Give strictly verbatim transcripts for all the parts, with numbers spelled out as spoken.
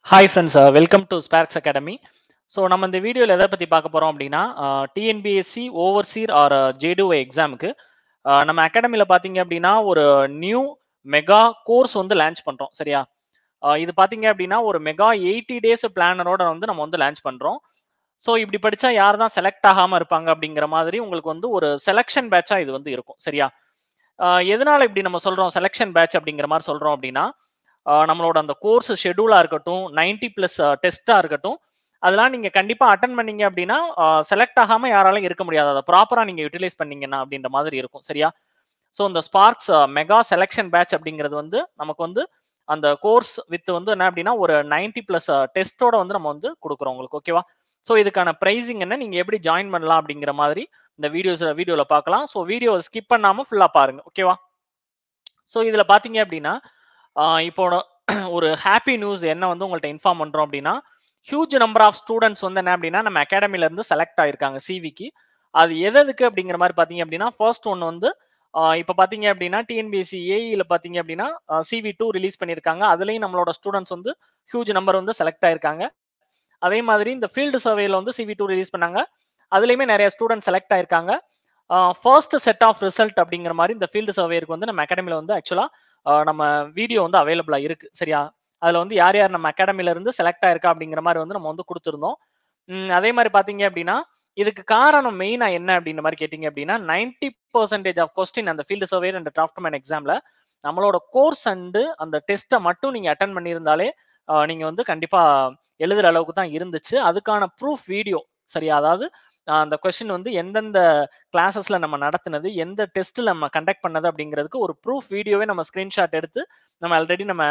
Hi friends, uh, welcome to SPAARKZ Academy. So நம்ம இந்த வீடியோல எதை பத்தி பார்க்க போறோம் அப்படின்னா T N P S C overseer or J D O எக்ஸாமுக்கு நம்ம அகாடமில பாத்தீங்க அப்படின்னா ஒரு நியூ மெகா கோர்ஸ் வந்து லான்ச் பண்றோம் சரியா. இது பாத்தீங்க அப்படின்னா ஒரு மெகா எயிட்டி டேஸ் பிளானரோட வந்து நம்ம வந்து லான்ச் பண்றோம். ஸோ இப்படி படிச்சா யார் தான் செலக்ட் ஆகாம இருப்பாங்க அப்படிங்கிற மாதிரி உங்களுக்கு வந்து ஒரு செலக்ஷன் பேட்சா இது வந்து இருக்கும் சரியா. எதனால இப்படி நம்ம சொல்றோம் செலக்ஷன் பேட்ச் அப்படிங்கிற மாதிரி சொல்றோம் அப்படின்னா நம்மளோட அந்த கோர்ஸ் ஷெடியூலா இருக்கட்டும் நைன்டி பிளஸ் டெஸ்டா இருக்கட்டும் அதெல்லாம் நீங்க கண்டிப்பா அட்டன் பண்ணீங்க அப்படின்னா செலக்ட் ஆகாம யாராலையும் இருக்க முடியாது. அதை ப்ராப்பரா நீங்க யூட்டிலைஸ் பண்ணீங்கன்னா அப்படின்ற மாதிரி இருக்கும் சரியா. ஸோ இந்த ஸ்பார்க்ஸ் மெகா செலக்ஷன் பேட்ச் அப்படிங்கிறது வந்து நமக்கு வந்து அந்த கோர்ஸ் வித் வந்து என்ன அப்படின்னா ஒரு நைன்டி பிளஸ் டெஸ்டோட வந்து நம்ம வந்து கொடுக்குறோம் உங்களுக்கு ஓகேவா. ஸோ இதுக்கான பிரைசிங் என்ன, நீங்க எப்படி ஜாயின் பண்ணலாம் அப்படிங்கிற மாதிரி இந்த வீடியோஸ் வீடியோல பார்க்கலாம். ஸோ வீடியோ ஸ்கிப் பண்ணாம ஃபுல்லா பாருங்க ஓகேவா. ஸோ இதுல பாத்தீங்க அப்படின்னா இப்போ ஒரு ஹாப்பி நியூஸ் என்ன வந்து உங்கள்ட்ட இன்ஃபார்ம் பண்றோம் அப்படின்னா ஹியூஜ் நம்பர் ஆஃப் ஸ்டூடெண்ட்ஸ் வந்து என்ன அப்படின்னா நம்ம அகாடமில இருந்து செலக்ட் ஆயிருக்காங்க சிவிக்கு. அது எதுக்கு அப்படிங்கிற மாதிரி பாத்தீங்க அப்படின்னா ஃபர்ஸ்ட் ஒன் வந்து இப்ப பாத்தீங்க அப்படின்னா T N P S C A E ல பாத்தீங்க அப்படின்னா C V டூ ரிலீஸ் பண்ணிருக்காங்க. அதுலயும் நம்மளோட ஸ்டூடெண்ட்ஸ் வந்து ஹியூஜ் நம்பர் வந்து செலக்ட் ஆயிருக்காங்க. அதே மாதிரி இந்த ஃபீல்டு சர்வேல வந்து C V டூ ரிலீஸ் பண்ணாங்க. அதுலயுமே நிறைய ஸ்டூடெண்ட் செலக்ட் ஆயிருக்காங்க. ஃபர்ஸ்ட் செட் ஆஃப் ரிசல்ட் அப்படிங்கிற மாதிரி இந்த ஃபீல்டு சர்வேருக்கு வந்து நம்ம அகாடமில வந்து ஆக்சுவலா நம்ம வீடியோ வந்து அவைலபிளா இருக்கு சரியா. அதுல வந்து யார் யார் நம்ம அகாடமில இருந்து செலக்ட் ஆயிருக்கா அப்படிங்கிற மாதிரி வந்து நம்ம வந்து கொடுத்துருந்தோம். அதே மாதிரி பாத்தீங்க அப்படின்னா இதுக்கு காரணம் மெயினா என்ன அப்படின்ற மாதிரி கேட்டீங்க அப்படின்னா நைன்டி பர்சன்டேஜ் ஆஃப் கொஸ்டின் அந்த ஃபீல்டு சர்வே அண்ட் டிராஃப்ட்மேன் எக்ஸாம்ல நம்மளோட கோர்ஸ் அண்டு அந்த டெஸ்ட்டை மட்டும் நீங்க அட்டன் பண்ணியிருந்தாலே நீங்க வந்து கண்டிப்பா எழுதுற அளவுக்கு தான் இருந்துச்சு. அதுக்கான ப்ரூஃப் வீடியோ சரியா. அதாவது அந்த கொஸ்டின் வந்து எந்தெந்த கிளாஸஸ்ல நம்ம நடத்தினது எந்த டெஸ்ட்ல நம்ம கண்டக்ட் பண்ணது அப்படிங்கிறதுக்கு ஒரு ப்ரூஃப் வீடியோவே நம்ம ஸ்கிரீன்ஷாட் எடுத்து நம்ம ஆல்ரெடி நம்ம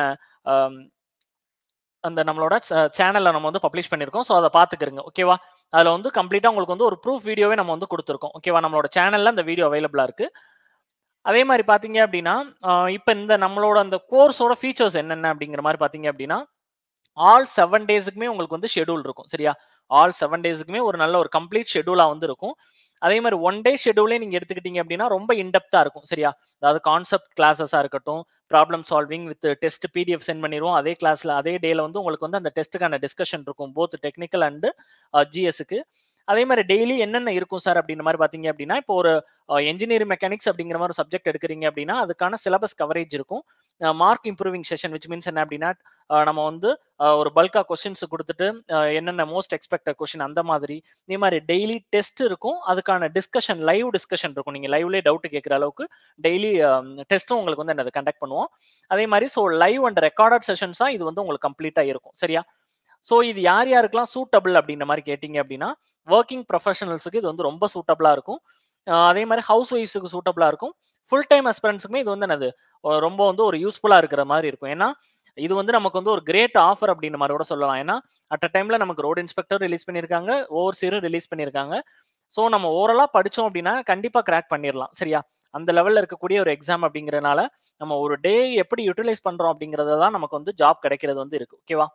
அந்த நம்மளோட சேனல்ல நம்ம வந்து பப்ளிஷ் பண்ணிருக்கோம். ஸோ அதை பாத்துக்கிறங்க ஓகேவா. அதுல வந்து கம்ப்ளீட்டா உங்களுக்கு வந்து ஒரு ப்ரூஃப் வீடியோவே நம்ம வந்து கொடுத்துருக்கோம் ஓகேவா. நம்மளோட சேனல்ல அந்த வீடியோ அவைலபிளா இருக்கு. அதே மாதிரி பாத்தீங்க அப்படின்னா இப்ப இந்த நம்மளோட அந்த கோர்ஸோட ஃபீச்சர்ஸ் என்னென்ன அப்படிங்கிற மாதிரி பாத்தீங்க அப்படின்னா ஆல் செவன் டேஸுக்குமே உங்களுக்கு வந்து ஷெடியூல் இருக்கும் சரியா. ஆல் செவன் டேஸுக்குமே ஒரு நல்ல ஒரு கம்ப்ளீட் ஷெடியூலா வந்து இருக்கும். அதே மாதிரி ஒன் டே ஷெடியூலே நீங்க எடுத்துக்கிட்டீங்க அப்படின்னா ரொம்ப இன்டெப்தா இருக்கும் சரியா. அதாவது கான்செப்ட் கிளாஸஸா இருக்கட்டும் problem solving with test PDF send பண்ணிடுவோம். அதே கிளாஸ்ல அதே டேல வந்து உங்களுக்கு வந்து அந்த டெஸ்ட்டுக்கான டிஸ்கஷன் இருக்கும் போத் டெக்னிக்கல் அண்ட் ஜிஎஸ்க்கு. அதே மாதிரி டெய்லி என்னென்ன இருக்கும் சார் அப்படின்ற மாதிரி பாத்தீங்க அப்படின்னா இப்போ ஒரு என்ஜினியரிங் மெக்கானிக்ஸ் அப்படிங்கிற மாதிரி சப்ஜெக்ட் எடுக்கிறீங்க அப்படின்னா அதுக்கான சிலபஸ் கவரேஜ் இருக்கும். Mark improving session which means என்ன அப்படின்னா நம்ம வந்து ஒரு பல்கா கொஸ்டின்ஸ் கொடுத்துட்டு என்னென்ன மோஸ்ட் எக்ஸ்பெக்டட் கொஸ்டின் அந்த மாதிரி இதே மாதிரி டெய்லி டெஸ்ட் இருக்கும். அதுக்கான டிஸ்கஷன் லைவ் டிஸ்கஷன் இருக்கும். நீங்க லைவ்லேயே டவுட் கேட்குற அளவுக்கு டெய்லி டெஸ்ட்டும் உங்களுக்கு வந்து என்னது கண்டக்ட் பண்ணுவோம். அதே மாதிரி ஸோ லைவ் அண்ட் ரெக்கார்டட் செஷன்ஸா இது வந்து உங்களுக்கு கம்ப்ளீட்டா இருக்கும் சரியா. ஸோ இது யார் யாருக்கெல்லாம் சூட்டபிள் அப்படின்ற மாதிரி கேட்டீங்க அப்படின்னா ஒர்க்கிங் ப்ரொஃபஷனல்ஸுக்கு இது வந்து ரொம்ப சூட்டபிளா இருக்கும். அதே மாதிரி ஹவுஸ் ஒய்ஃப்ஸுக்கு சூட்டபிளா இருக்கும். ஃபுல் டைம் அஸ்பிரன்ஸுக்குமே இது வந்து என்னது ரொம்ப வந்து ஒரு யூஸ்ஃபுல்லா இருக்கிற மாதிரி இருக்கும். ஏன்னா இது வந்து நமக்கு வந்து ஒரு கிரேட் ஆஃபர் அப்படின்ற மாதிரி கூட சொல்லலாம். ஏன்னா அட் அ டைம்ல நமக்கு ரோட் இன்ஸ்பெக்டர் ரிலீஸ் பண்ணியிருக்காங்க, ஓவர்சீரும் ரிலீஸ் பண்ணியிருக்காங்க. ஸோ நம்ம ஓவரலா படிச்சோம் அப்படின்னா கண்டிப்பா கிராக் பண்ணிடலாம் சரியா. அந்த லெவல்ல இருக்கக்கூடிய ஒரு எக்ஸாம் அப்படிங்கறதுனால நம்ம ஒரு டே எப்படி யூட்டிலைஸ் பண்றோம் அப்படிங்கறத தான் நமக்கு வந்து ஜாப் கிடைக்கிறது வந்து இருக்கு ஓகேவா.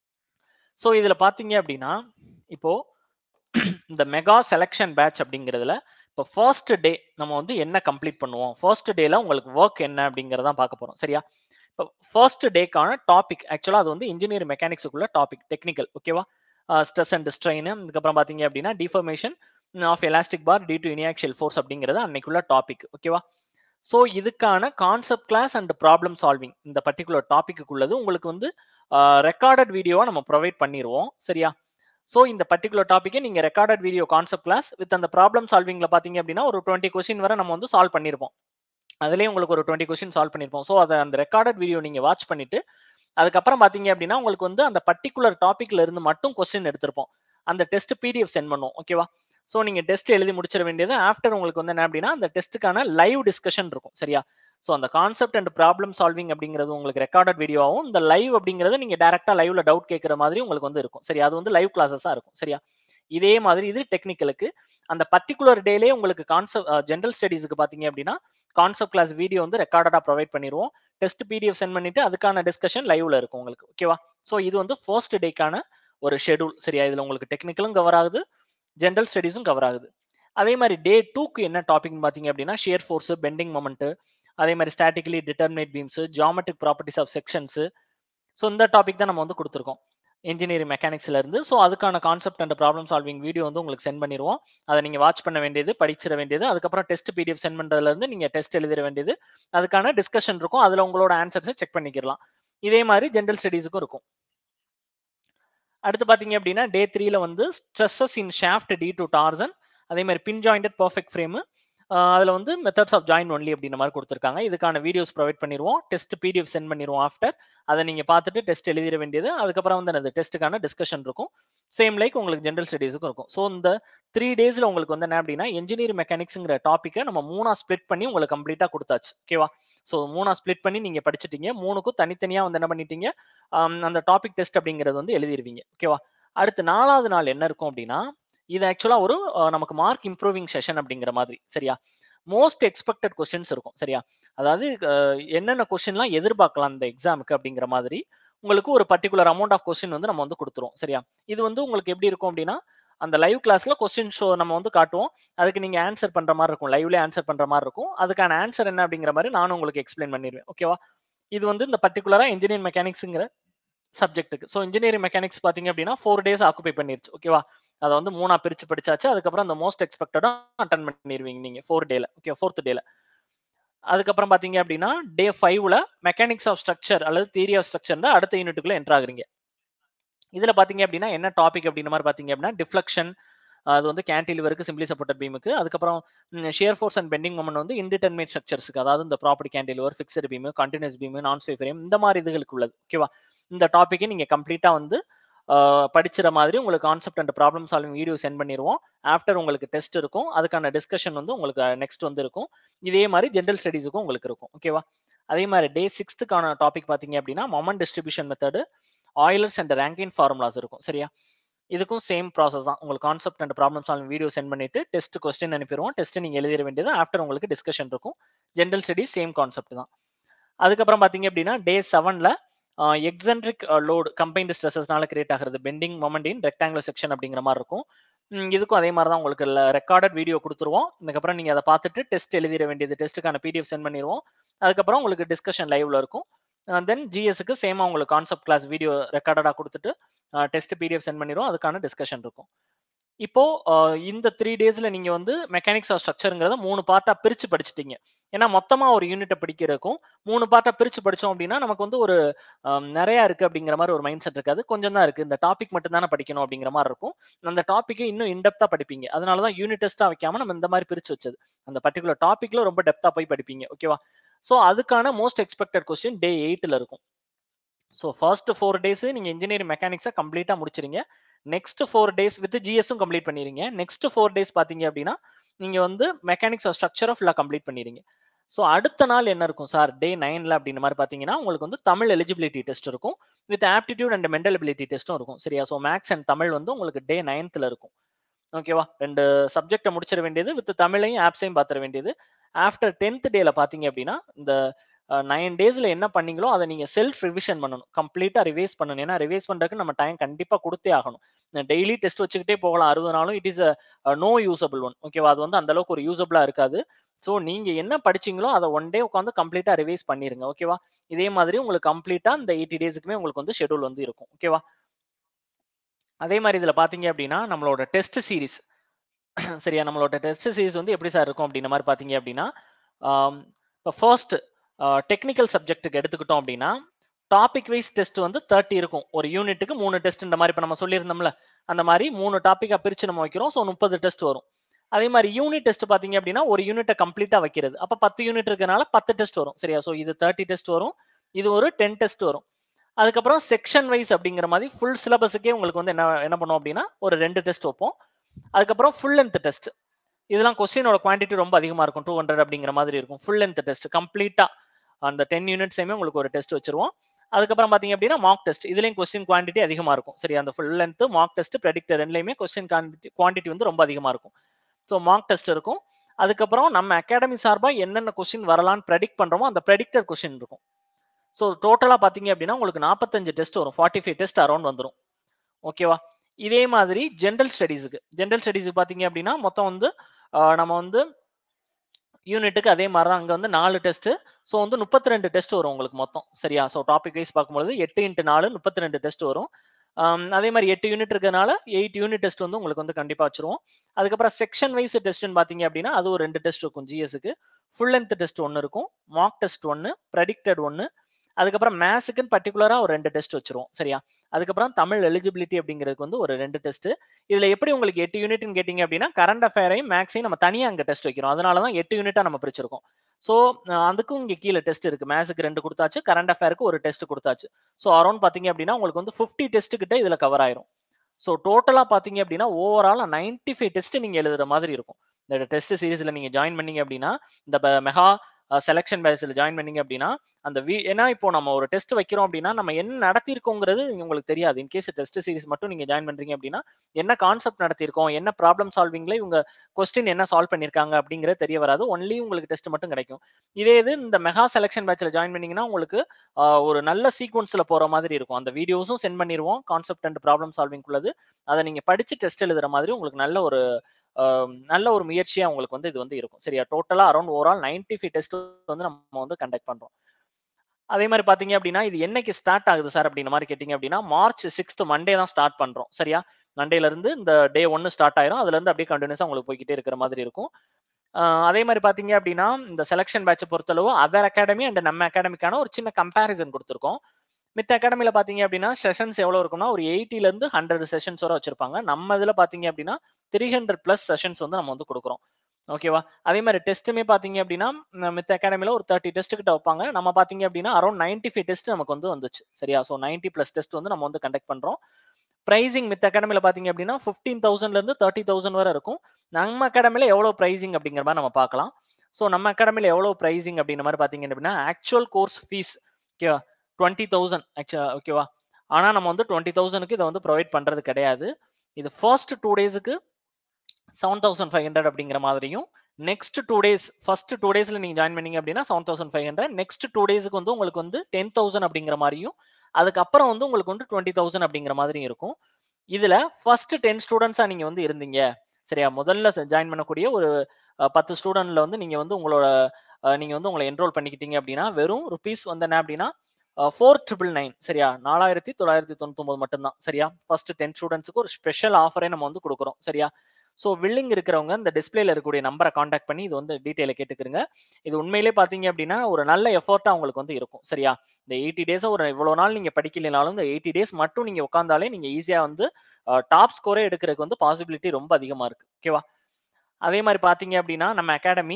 ஸோ இதுல பாத்தீங்க அப்படின்னா இப்போ இந்த மெகா செலக்ஷன் பேட்ச் அப்படிங்கிறதுல இப்போ ஃபர்ஸ்ட் டே நம்ம வந்து என்ன கம்ப்ளீட் பண்ணுவோம், ஃபர்ஸ்ட் டேல உங்களுக்கு ஒர்க் என்ன அப்படிங்கறதான் பார்க்க போறோம் சரியா. இப்போ ஃபர்ஸ்ட் டேக்கான டாபிக் ஆக்சுவலா அது வந்து இன்ஜினியரிங் மெக்கானிக்ஸுக்குள்ள டாபிக் டெக்னிக்கல் ஓகேவா. ஸ்ட்ரெஸ் அண்ட் ஸ்ட்ரெயின் அதுக்கப்புறம் பாத்தீங்க அப்படின்னா deformation of elastic bar due to uniaxial force அப்படிங்கிறது அன்னைக்குள்ள டாபிக் ஓகேவா. ஸோ இதுக்கான concept class and problem solving இந்த பர்டிகுலர் டாபிக்குள்ளது உங்களுக்கு வந்து ரெக்கார்டட் வீடியோவா நம்ம ப்ரொவைட் பண்ணிடுவோம் சரியா. ஸோ இந்த பர்டிகுலர் டாப்பிக்கை நீங்க recorded video concept class with அந்த ப்ராப்ளம் சால்விங்ல பாத்தீங்க அப்படின்னா ஒரு டுவெண்ட்டி கொஸ்டின் வரை நம்ம வந்து சால்வ் பண்ணிருப்போம். அதுலயே உங்களுக்கு ஒரு டுவெண்ட்டி கொஸ்டின் சால்வ் பண்ணிருப்போம். ஸோ அதை அந்த ரெக்கார்டட் வீடியோ நீங்க வாட்ச் பண்ணிட்டு அதுக்கப்புறம் பாத்தீங்க அப்படின்னா உங்களுக்கு வந்து அந்த பர்டிகுலர் டாபிக்ல இருந்து மட்டும் கொஸ்டின் எடுத்திருப்போம். அந்த டெஸ்ட் பிடிஎஃப் சென்ட் பண்ணுவோம் ஓகேவா. ஸோ நீங்க டெஸ்ட் எழுதி முடிச்சிட வேண்டியது. ஆஃப்டர் உங்களுக்கு வந்து என்ன அப்படின்னா அந்த டெஸ்ட்டுக்கான லைவ் டிஸ்கஷன் இருக்கும் சரியா. ஸோ அந்த கான்செப்ட் அண்ட் ப்ராப்ளம் சால்விங் அப்படிங்கிறது உங்களுக்கு ரெக்கார்டட் வீடியோவும் இந்த லைவ் அப்படிங்கிறது நீங்க டேரக்டா லைவ்ல டவுட் கேட்கற மாதிரி உங்களுக்கு வந்து இருக்கும் சரி. அது வந்து லைவ் கிளாஸஸா இருக்கும் சரியா. இதே மாதிரி இது டெக்னிக்கலுக்கு அந்த பர்டிகுலர் டேலே உங்களுக்கு கான்செப்ட் ஜெனரல் ஸ்டடீஸ்க்கு பாத்தீங்க அப்படின்னா கான்செப்ட் கிளாஸ் வீடியோ வந்து ரெக்கார்டடா ப்ரொவைட் பண்ணிடுவோம். டெஸ்ட் பிடிஎஃப் சென்ட் பண்ணிட்டு அதுக்கான டிஸ்கஷன் லைவ்ல இருக்கும் உங்களுக்கு ஓகேவா. ஸோ இது வந்து ஃபர்ஸ்ட் டேக்கான ஒரு ஷெடியூல் சரியா. இதுல உங்களுக்கு டெக்னிக்கலும் கவர் ஆகுது, ஜெனரல் ஸ்டடீஸும் கவர் ஆகுது. அதே மாதிரி டே டூக்கு என்ன டாபிக் பாத்தீங்க அப்படின்னா ஷியர் ஃபோர்ஸ், பெண்டிங் மொமெண்ட், அதே மாதிரி statically determinate beams, geometric properties of sections. So இந்த டாபிக் தான் நம்ம வந்து கொடுத்துருக்கோம். இன்ஜினியரிங் மெக்கானிக்ஸ்ல இருந்து. ஸோ அதுக்கான concept and problem solving video வந்து உங்களுக்கு சென்ட் பண்ணிடுவோம். அதை நீங்க வாட்ச் பண்ண வேண்டியது, படிச்சிட வேண்டியது. அதுக்கப்புறம் டெஸ்ட் பிடிஎஃப் சென்ட் பண்றதுல இருந்து நீங்க டெஸ்ட் எழுதிட வேண்டியது. அதுக்கான டிஸ்கஷன் இருக்கும். அதுல உங்களோட ஆன்சர்ஸை செக் பண்ணிக்கலாம். இதே மாதிரி ஜெனரல் ஸ்டடீஸுக்கும் இருக்கும். அடுத்து பாத்தீங்க அப்படின்னா டே த்ரீல வந்து stresses in shaft due to torsion, அதே மாதிரி பின் ஜாயிண்டட் பர்ஃபெக்ட் ஃப்ரேம், அதுல வந்து மெத்தட்ஸ் ஆஃப் ஜாயின் ஒன்லி அப்படின்ற மாதிரி கொடுத்துருக்காங்க. இதுக்கான வீடியோஸ் ப்ரொவைட் பண்ணிடுவோம். டெஸ்ட் பிடிஎஃப் சென்ட் பண்ணிடுவோம். ஆஃப்டர் அதை நீங்க பார்த்துட்டு டெஸ்ட் எழுதிட வேண்டியது. அதுக்கப்புறம் வந்து அந்த டெஸ்ட்டுக்கான டிஸ்கஷன் இருக்கும். சேம் லைக் உங்களுக்கு ஜெனரல் ஸ்டடீஸுக்கும் இருக்கும். ஸோ இந்த த்ரீ டேஸ்ல உங்களுக்கு வந்து என்ன அப்படின்னா இன்ஜினியரிங் மெக்கானிக்ஸ்ங்கிற டாப்பிக்கை நம்ம மூணா ஸ்பிளிட் பண்ணி உங்களுக்கு கம்ப்ளீட்டா கொடுத்தாச்சு. ஓகேவா? ஸோ மூணா ஸ்பிளிட் பண்ணி நீங்க படிச்சிட்டீங்க. மூணுக்கும் தனித்தனியா வந்து என்ன பண்ணிட்டீங்க, அந்த டாபிக் டெஸ்ட் அப்படிங்கிறது வந்து எழுதிருவீங்க. ஓகேவா? அடுத்து நாலாவது நாள் என்ன இருக்கும் அப்படின்னா, இது ஆக்சுவலா ஒரு நமக்கு மார்க் இம்ப்ரூவிங் செஷன் அப்படிங்கிற மாதிரி. சரியா? மோஸ்ட் எக்ஸ்பெக்டட் கொஸ்டின்ஸ் இருக்கும். சரியா? அதாவது என்னென்ன கொஸ்டின்லாம் எதிர்பார்க்கலாம் இந்த எக்ஸாமுக்கு அப்படிங்கிற மாதிரி உங்களுக்கு ஒரு பர்டிகுலர் அமௌண்ட் ஆஃப் கொஸ்டின் வந்து நம்ம வந்து கொடுத்துருவோம். சரியா? இது வந்து உங்களுக்கு எப்படி இருக்கும் அப்படின்னா, அந்த லைவ் கிளாஸ்ல கொஸ்டின் ஷோ நம்ம வந்து காட்டுவோம். அதுக்கு நீங்க ஆன்சர் பண்ற மாதிரி இருக்கும். லைவ்ல ஆன்சர் பண்ற மாதிரி இருக்கும். அதுக்கான ஆன்சர் என்ன அப்படிங்கிற மாதிரி நானும் உங்களுக்கு எக்ஸ்பிளைன் பண்ணிடுவேன். ஓகேவா? இது வந்து இந்த பர்டிகுலரா இன்ஜினியரிங் மெக்கானிக்ஸ்ங்கிற சப்ஜெக்ட்டுக்கு. ஸோ இன்ஜினியரிங் மெக்கானிக்ஸ் பாத்தீங்க அப்படின்னா ஃபோர் டேஸ் ஆக்குபை பண்ணிருச்சு. ஓகேவா? அதை வந்து மூணா பிரிச்சு படிச்சாச்சு. அதுக்கப்புறம் அந்த மோஸ்ட் எக்ஸ்பெக்டடா அட்டன் பண்ணிடுவீங்க நீங்க ஃபோர் டேல. ஓகே, ஃபோர்த் டேல. அதுக்கப்புறம் பாத்தீங்க அப்படின்னா டே ஃபைவ்ல மெக்கானிக்ஸ் ஆஃப் ஸ்ட்ரக்சர் அல்லது தியரி ஆஃப் ஸ்ட்ரக்சர் அடுத்த யூனிட்டுக்குள்ள என்டர் ஆகுறீங்க. இதுல பாத்தீங்க அப்படின்னா என்ன டாபிக் அப்படின்ற மாதிரி பாத்தீங்க அப்படின்னா டிஃப்ளெக்ஷன், அது வந்து கேன்டிலிவருக்கு, சிம்பிளி சப்போர்ட்டட் பீமுக்கு. அதுக்கப்புறம் shear force and bending moment வந்து இன்டிடெர்மினேட் ஸ்ட்ரக்சர்ஸ்க்கு, அதாவது இந்த property cantilever, fixed beam, continuous beam, non sway frame, இந்த மாதிரி இதுகளுக்கு உள்ளது. ஓகேவா? இந்த டாபிக்கை நீங்க கம்ப்ளீட்டா வந்து படிச்சிட மாதிரி உங்களுக்கு concept and problem solving video sent பண்ணிடுவோம். ஆஃப்டர் உங்களுக்கு டெஸ்ட் இருக்கும். அதுக்கான டிஸ்கஷன் வந்து உங்களுக்கு நெக்ஸ்ட் வந்து இருக்கும். இதே மாதிரி ஜெனரல் ஸ்டடீஸுக்கும் உங்களுக்கு இருக்கும். ஓகேவா? அதே மாதிரி டே சிக்ஸ்த்துக்கான டாபிக் பாத்தீங்க அப்படின்னா moment distribution method, Euler's and Rankine formulas இருக்கும். சரியா? இதுக்கும் சேம் ப்ராசஸ் தான். உங்களுக்கு concept and problem solving video sent பண்ணிட்டு டெஸ்ட் கொஸ்டின் அனுப்பிடுவோம். டெஸ்ட் நீங்க எழுதிட வேண்டியது. ஆஃப்டர் உங்களுக்கு டிஸ்கஷன் இருக்கும். ஜெனரல் ஸ்டடீஸ் சேம் கான்செப்ட் தான். அதுக்கப்புறம் பாத்தீங்க அப்படின்னா டே செவன்ல எக்ஸென்ட்ரிக் லோடு கம்பைன்டு ஸ்ட்ரெஸஸ்னால கிரியேட் ஆகிறது bending moment in rectangular section அப்படிங்கிற மாதிரி இருக்கும். இதுக்கும் அதே மாதிரி தான் உங்களுக்கு ரெக்கார்டட் வீடியோ கொடுத்துருவோம். அதுக்கப்புறம் நீங்க அதை பார்த்துட்டு டெஸ்ட் எழுதிட வேண்டியது. டெஸ்ட்டுக்கான பிடிஎஃப் சென்ட் பண்ணிடுவோம். அதுக்கப்புறம் உங்களுக்கு டிஸ்கஷன் லைவ்ல இருக்கும். தென் ஜிஎஸ்க்கு சேமா உங்களுக்கு கான்செப்ட் கிளாஸ் வீடியோ ரெக்கார்டடா கொடுத்துட்டு டெஸ்ட் பிடிஎஃப் சென்ட் பண்ணிடுவோம். அதுக்கான டிஸ்கஷன் இருக்கும். இப்போ இந்த த்ரீ டேஸ்ல நீங்க வந்து மெக்கானிக்ஸ் ஆஃப் ஸ்ட்ரக்சருங்கிறத மூணு பார்ட்டா பிரிச்சு படிச்சுட்டீங்க. ஏன்னா மொத்தமா ஒரு யூனிட்டை படிக்கிறதுக்கும் மூணு பார்ட்டா பிரிச்சு படிச்சோம் அப்படின்னா நமக்கு வந்து ஒரு நிறைய இருக்கு அப்படிங்கிற மாதிரி ஒரு மைண்ட் செட் இருக்காது. கொஞ்சம் தான் இருக்கு, இந்த டாபிக் மட்டும் தானே படிக்கணும் அப்படிங்கிற மாதிரி இருக்கும். அந்த டாபிக்கை இன்னும் இன்டெப்தா படிப்பீங்க. அதனாலதான் யூனிட் டெஸ்டா வைக்காம நம்ம இந்த மாதிரி பிரிச்சு வச்சது. அந்த பர்டிகுலர் டாபிக்ல ரொம்ப டெப்தா போய் படிப்பீங்க. ஓகேவா? சோ அதுக்கான மோஸ்ட் எக்ஸ்பெக்டட் கொஸ்டின் டே எயிட்ல இருக்கும். ஸோ ஃபர்ஸ்ட் ஃபோர் டேஸ் நீங்க இன்ஜினியரிங் மெக்கானிக்ஸை கம்ப்ளீட்டா முடிச்சிருங்க. நெக்ஸ்ட் ஃபோர் டேஸ் வித் ஜிஎஸும் கம்ப்ளீட் பண்ணிருங்க. நெக்ஸ்ட் ஃபோர் டேஸ் பாத்தீங்க அப்படின்னா நீங்க வந்து மெக்கானிக்ஸ் ஆஃப் ஸ்ட்ரக்சர் ஃபுல்லா கம்ப்ளீட் பண்ணிருங்க. ஸோ அடுத்த நாள் என்ன இருக்கும் சார் டே நைன்ல அப்படின்ற மாதிரி பாத்தீங்கன்னா உங்களுக்கு வந்து தமிழ் எலிஜிபிலிட்டி டெஸ்ட் இருக்கும். With aptitude and mental ability டெஸ்ட்டும் இருக்கும். சரியா? ஸோ மேக்ஸ் அண்ட் தமிழ் வந்து உங்களுக்கு டே நைன்த்ல இருக்கும். ஓகேவா? ரெண்டு சப்ஜெக்டை முடிச்சிட வேண்டியது. வித் தமிழையும் ஆப்ஸையும் பாத்திர வேண்டியது. ஆஃப்டர் டென்த் டேல பாத்தீங்க அப்படின்னா இந்த நைன் டேஸ்ல என்ன பண்ணீங்களோ அதை நீங்க செல்ஃப் ரிவிஷன் பண்ணணும். கம்ப்ளீட்டா ரிவைஸ் பண்ணணும். ஏன்னா ரிவைஸ் பண்றதுக்கு நம்ம டைம் கண்டிப்பா கொடுத்தே ஆகணும். டெய்லி டெஸ்ட் வச்சுக்கிட்டே போகலாம் அறுபது நாளும். It is no usable one. ஓகேவா? அது வந்து அந்த அளவுக்கு ஒரு யூசபிளா இருக்காது. ஸோ நீங்க என்ன படிச்சீங்களோ அதை ஒன் டே உட்காந்து கம்ப்ளீட்டா ரிவைஸ் பண்ணிருங்க. ஓகேவா? இதே மாதிரி உங்களுக்கு கம்ப்ளீட்டா இந்த எயிட்டி டேஸ்க்குமே உங்களுக்கு வந்து ஷெட்யூல் வந்து இருக்கும். ஓகேவா? அதே மாதிரி இதுல பாத்தீங்க அப்படின்னா நம்மளோட டெஸ்ட் சீரிஸ் சரியா? நம்மளோட டெஸ்ட் சீரிஸ் வந்து எப்படி சார் இருக்கும் அப்படின்ற மாதிரி பாத்தீங்க அப்படின்னா இப்போ ஃபர்ஸ்ட் டெக்னிக்கல் சப்ஜெக்ட்டுக்கு எடுத்துக்கிட்டோம் அப்படின்னா டாபிக் வைஸ் டெஸ்ட் வந்து தேர்ட்டி இருக்கும். ஒரு யூனிட்டுக்கு மூணு டெஸ்ட் இந்த மாதிரி இப்போ நம்ம சொல்லியிருந்தோம்ல அந்த மாதிரி மூணு டாபிக்கா பிரிச்சு நம்ம வைக்கிறோம். ஸோ முப்பது டெஸ்ட் வரும். அதே மாதிரி யூனிட் டெஸ்ட் பாத்தீங்க அப்படின்னா ஒரு யூனிட்டை கம்ப்ளீட்டா வைக்கிறது. அப்ப பத்து யூனிட் இருக்கனால பத்து டெஸ்ட் வரும். சரியா? ஸோ இது தேர்ட்டி டெஸ்ட் வரும். இது ஒரு டென் டெஸ்ட் வரும். அதுக்கப்புறம் செக்ஷன் வைஸ் அப்படிங்கிற மாதிரி ஃபுல் சிலபஸுக்கே உங்களுக்கு வந்து என்ன என்ன பண்ணுவோம் அப்படின்னா ஒரு ரெண்டு டெஸ்ட் வைப்போம். அதுக்கப்புறம் ஃபுல் லென்த் டெஸ்ட். இதெல்லாம் கொஸ்டினோட குவான்டிட்டி ரொம்ப அதிகமா இருக்கும். டூ ஹண்ட்ரட் அப்படிங்கிற மாதிரி இருக்கும். ஃபுல் லென்த் டெஸ்ட் கம்ப்ளீட்டா அந்த டென் யூனிட்ஸையுமே உங்களுக்கு ஒரு டெஸ்ட் வச்சிருவோம். அதுக்கப்புறம் பாத்தீங்க அப்படின்னா மார்க் டெஸ்ட். இதுலயும் கொஸ்டின் குவான்டிட்டி அதிகமா இருக்கும். சரி? அந்த full length mark test predictor ரெண்டுலயுமே கொஸ்டின் குவான்டிட்டி வந்து ரொம்ப அதிகமா இருக்கும். ஸோ மார்க் டெஸ்ட் இருக்கும். அதுக்கப்புறம் நம்ம அகாடமி சார்பா என்னென்ன கொஸ்டின் வரலான்னு ப்ரெடிக்ட் பண்றோமோ அந்த ப்ரெடிக்டர் கொஸ்டின் இருக்கும். ஸோ டோட்டலா பாத்தீங்க அப்படின்னா உங்களுக்கு நாற்பத்தஞ்சு டெஸ்ட் வரும். ஃபார்ட்டி ஃபைவ் டெஸ்ட் அரௌண்ட் வந்துடும். ஓகேவா? இதே மாதிரி ஜென்ரல் ஸ்டடீஸுக்கு ஜென்ரல் ஸ்டடீஸுக்கு பாத்தீங்க அப்படின்னா மொத்தம் வந்து நம்ம வந்து யூனிட்டுக்கு அதே மாதிரி தான் அங்க வந்து நாலு டெஸ்ட். ஸோ வந்து முப்பத்தி ரெண்டு டெஸ்ட் வரும் உங்களுக்கு மொத்தம். சரியா? ஸோ டாபிக் வைஸ் பார்க்கும்போது எட்டு இன்ட்டு நாலு முப்பத்தி ரெண்டு டெஸ்ட் வரும். அதே மாதிரி எட்டு யூனிட் இருக்கிறதுனால எயிட் யூனிட் டெஸ்ட் வந்து உங்களுக்கு வந்து கண்டிப்பா வச்சிருவோம். அதுக்கப்புறம் செக்ஷன் வைஸ் டெஸ்ட்னு பாத்தீங்க அப்படின்னா அது ஒரு ரெண்டு டெஸ்ட் இருக்கும். ஜிஎஸ்க்கு ஃபுல் லென்த் டெஸ்ட் ஒன்னு இருக்கும், மார்க் டெஸ்ட் ஒன்னு, ப்ரெடிக்டட் ஒன்னு, அதுக்கப்புறம் மேத்ஸ்க்குன்னு பர்டிகுலரா ஒரு ரெண்டு டெஸ்ட் வச்சிருவோம். சரியா? அதுக்கப்புறம் தமிழ் எலிஜிபிலிட்டி அப்படிங்கிறதுக்கு வந்து ஒரு ரெண்டு டெஸ்ட். இதுல எப்படி உங்களுக்கு எட்டு யூனிட்னு கேட்டீங்க அப்படின்னா கரண்ட் அஃபேரையும் மேக்ஸையும் நம்ம தனியா அங்க டெஸ்ட் வைக்கிறோம். அதனால தான் எட்டு யூனிட்டா நம்ம பிரிச்சிருக்கோம். சோ அதுக்கும் இங்க கீழ டெஸ்ட் இருக்கு. மேத்ஸ்க்கு ரெண்டு கொடுத்தாச்சு, கரண்ட் அஃபேருக்கு ஒரு டெஸ்ட் கொடுத்தாச்சு. சோ அரௌண்ட் பாத்தீங்க அப்படின்னா உங்களுக்கு வந்து ஐம்பது டெஸ்ட் கிட்ட இதுல கவர் ஆயிரும். சோ டோட்டலா பாத்தீங்க அப்படின்னா ஓவரால் தொண்ணூத்தி ஐந்து டெஸ்ட் நீங்க எழுதுற மாதிரி இருக்கும். இந்த டெஸ்ட் சீரிஸ்ல நீங்க ஜாயின் பண்ணீங்க அப்படின்னா இந்த மெகா செலக்ஷன் பேட்ச்ல ஜாயின் பண்ணீங்க அப்படின்னா அந்த ஏன்னா இப்போ நம்ம ஒரு டெஸ்ட் வைக்கிறோம் அப்படின்னா நம்ம என்ன நடத்திருக்கோங்கிறது உங்களுக்கு தெரியாது. இன்கேஸ் டெஸ்ட் சீரிஸ் மட்டும் நீங்க ஜாயின் பண்றீங்க அப்படின்னா என்ன கான்செப்ட் நடத்திருக்கோம், என்ன ப்ராப்ளம் சால்விங்ல இவங்க கொஸ்டின் என்ன சால்வ் பண்ணிருக்காங்க அப்படிங்கிறது தெரிய வராது. ஒன்லி உங்களுக்கு டெஸ்ட் மட்டும் கிடைக்கும். இதே இது இந்த மெகா செலக்ஷன் பேட்ச்ல ஜாயின் பண்ணீங்கன்னா உங்களுக்கு ஒரு நல்ல சீக்வன்ஸ்ல போற மாதிரி இருக்கும். அந்த வீடியோஸும் சென்ட் பண்ணிடுவோம், கான்செப்ட் அண்ட் ப்ராப்ளம் சால்விங் உள்ளது. அதை நீங்க படிச்சு டெஸ்ட் எழுதுற மாதிரி உங்களுக்கு நல்ல ஒரு நல்ல ஒரு முயற்சியா உங்களுக்கு வந்து இது வந்து இருக்கும். சரியா? டோட்டலா அரௌண்ட் ஓவரால் தொண்ணூத்தி ஐந்து டெஸ்ட் வந்து நம்ம வந்து கண்டக்ட் பண்றோம். அதே மாதிரி பாத்தீங்க அப்படின்னா இது என்னைக்கு ஸ்டார்ட் ஆகுது சார் அப்படின்ற மாதிரி கேட்டீங்க அப்படின்னா மார்ச் சிக்ஸ்த் மண்டே தான் ஸ்டார்ட் பண்றோம். சரியா? மண்டேல இருந்து இந்த டே ஒன்னு ஸ்டார்ட் ஆயிரும். அதுல இருந்து அப்படியே கண்டினியூஸா உங்களுக்கு போய்கிட்டே இருக்கிற மாதிரி இருக்கும். அதே மாதிரி பாத்தீங்க அப்படின்னா இந்த செலக்ஷன் பேட்ச் பொறுத்தளவு அதர் அகாடமி அண்ட் நம்ம அகாடமிக்கான ஒரு சின்ன கம்பேரிசன் கொடுத்துருக்கோம். மித்த அகாடமில பாத்தீங்க அப்படின்னா செஷன்ஸ் எவ்வளவு இருக்கும்னா ஒரு எண்பதுல இருந்து நூறு செஷன்ஸ் வரை வச்சிருப்பாங்க. நம்ம இதுல பாத்தீங்க அப்படின்னா மூன்று நூறு பிளஸ் செஷன்ஸ் வந்து நம்ம வந்து கொடுக்குறோம். ஓகேவா? அதே மாதிரி டெஸ்ட்டுமே பாத்தீங்க அப்படின்னா மித்த அகாடமில ஒரு முப்பது டெஸ்ட் கிட்ட வைப்பாங்க. நம்ம பாத்தீங்க அப்படின்னா அரௌண்ட் தொண்ணூத்தி ஐந்து டெஸ்ட் நமக்கு வந்து வந்துச்சு. சரியா? சோ தொண்ணூறு பிளஸ் டெஸ்ட் வந்து நம்ம வந்து கண்டக்ட் பண்றோம். பிரைசிங் மித்த அகாடமில பாத்தீங்க அப்படின்னா பதினைந்தாயிரம்ல இருந்து முப்பதாயிரம் வரை இருக்கும். நம்ம அகாடமில எவ்வளவு பிரைசிங் அப்படிங்கிற மாதிரி நம்ம பார்க்கலாம். சோ நம்ம அகாடமில எவ்வளவு பிரைசிங் அப்படிங்கிற மாதிரி பாத்தீங்க அப்படின்னா ஆக்சுவல் கோர்ஸ் ஃபீஸ் ஓகேவா இருபதாயிரம் ஆக்சுவலா ஓகேவா? ஆனா நம்ம வந்து இருபதாயிரம்க்கு இதை வந்து ப்ரொவைட் பண்றது கிடையாது. இது ஃபர்ஸ்ட் டூ டேஸ்க்கு செவன் தௌசண்ட் ஃபைவ் ஹண்ட்ரட் அப்படிங்கிற மாதிரியும் next two days first two டேஸ்ல நீங்க ஜாயின் பண்ணீங்க அப்படின்னா seven thousand five hundred next two டேஸ்க்கு வந்து உங்களுக்கு வந்து டென் தௌசண்ட் அப்படிங்கிற மாதிரியும் அதுக்கப்புறம் வந்து உங்களுக்கு வந்து டுவெண்ட்டி தௌசண்ட் அப்படிங்கிற மாதிரியும் இருக்கும். இதுல ஃபர்ஸ்ட் டென் ஸ்டூடெண்ட்ஸா நீங்க வந்து இருந்தீங்க சரியா? முதல்ல ஜாயின் பண்ணக்கூடிய ஒரு பத்து ஸ்டூடெண்ட்ல வந்து நீங்க வந்து உங்களோட நீங்க வந்து உங்களை என்ரோல் பண்ணிக்கிட்டீங்க அப்படின்னா வெறும் ருபீஸ் வந்து என்ன அப்படின்னா ஃபோர் ட்ரிபிள் நைன் சரியா? நாலாயிரத்தி தொள்ளாயிரத்தி தொண்ணூத்தி ஒன்பது மட்டும்தான். சரியா? ஃபர்ஸ்ட் டென் ஸ்டூடெண்ட்ஸ்க்கு ஒரு ஸ்பெஷல் ஆஃபரே நம்ம வந்து கொடுக்குறோம். சரியா? சோ வில்லிங் இருக்கிறவங்க இந்த டிஸ்பிளேல இருக்கக்கூடிய நம்பரை காண்டாக்ட் பண்ணி இது வந்து டீடைல கேட்டுக்கிறங்க. இது உண்மையிலே பாத்தீங்க அப்படின்னா ஒரு நல்ல எஃபோர்ட்டா உங்களுக்கு வந்து இருக்கும். சரியா? இந்த எயிட்டி டேஸ் ஒரு இவ்வளவு நாள் நீங்க படிக்கலனாலும் இந்த எயிட்டி டேஸ் மட்டும் நீங்க உட்கார்ந்தாலே நீங்க ஈஸியா வந்து டாப் ஸ்கோரே எடுக்கிறதுக்கு வந்து பாசிபிலிட்டி ரொம்ப அதிகமா இருக்கு. ஓகேவா? அதே மாதிரி பாத்தீங்க அப்படின்னா நம்ம academy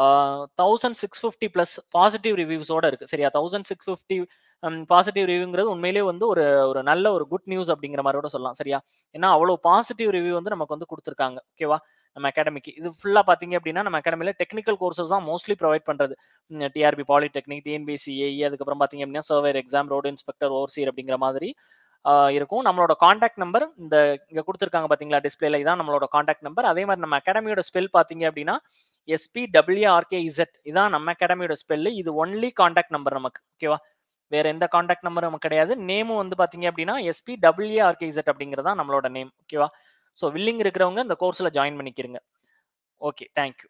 thousand six fifty plus positive ரிவ்யூஸோட இருக்கு. சரியா? தௌசண்ட் சிக்ஸ் பிப்டி பாசிட்டிவ் ரிவ்யூங்கிறது உண்மையிலேயே வந்து ஒரு ஒரு நல்ல ஒரு குட் நியூஸ் அப்படிங்கிற மாதிரி கூட சொல்லலாம். சரியா? ஏன்னா அவ்வளவு பாசிட்டிவ் ரிவ்யூ வந்து நமக்கு வந்து கொடுத்துருக்காங்க. ஓகேவா? நம்ம அகாடமிக்கு இது ஃபுல்லா பாத்தீங்க அப்படின்னா நம்ம அகாடமில டெக்னிக்கல் கோர்சஸ் தான் மோஸ்ட்லி ப்ரொவைட் பண்றது. டிஆர்பி பாலிடெக்னிக், டிஎன்பிஎஸ்சி ஏஇ, அதுக்கப்புறம் பாத்தீங்க அப்படின்னா surveyor exam, road inspector, overseer அப்படிங்கிற மாதிரி இருக்கும். நம்மளோட காண்டாக்ட் நம்பர் இந்த இங்க கொடுத்துருக்காங்க பாத்தீங்களா டிஸ்பிளேல, இதான் நம்மளோட காண்டாக்ட் நம்பர். அதே மாதிரி நம்ம அகாடமியோட ஸ்பெல் பாத்தீங்க அப்படின்னா எஸ்பிடபிள்யூஆர்கேஇசட் இதான் நம்ம அகாடமியோட ஸ்பெல். இது ஒன்லி காண்டாக்ட் நம்பர் நமக்கு. ஓகேவா? வேற எந்த காண்டாக்ட் நம்பரும் நமக்கு கிடையாது. நேமும் வந்து பாத்தீங்க அப்படின்னா எஸ்பிடபிள்யூஆர்கேஇசட் அப்படிங்கறதா நம்மளோட நேம். ஓகேவா? சோ வில்லிங் இருக்கிறவங்க இந்த கோர்ஸ்ல ஜாயின் பண்ணிக்கிறங்க. Okay, thank you.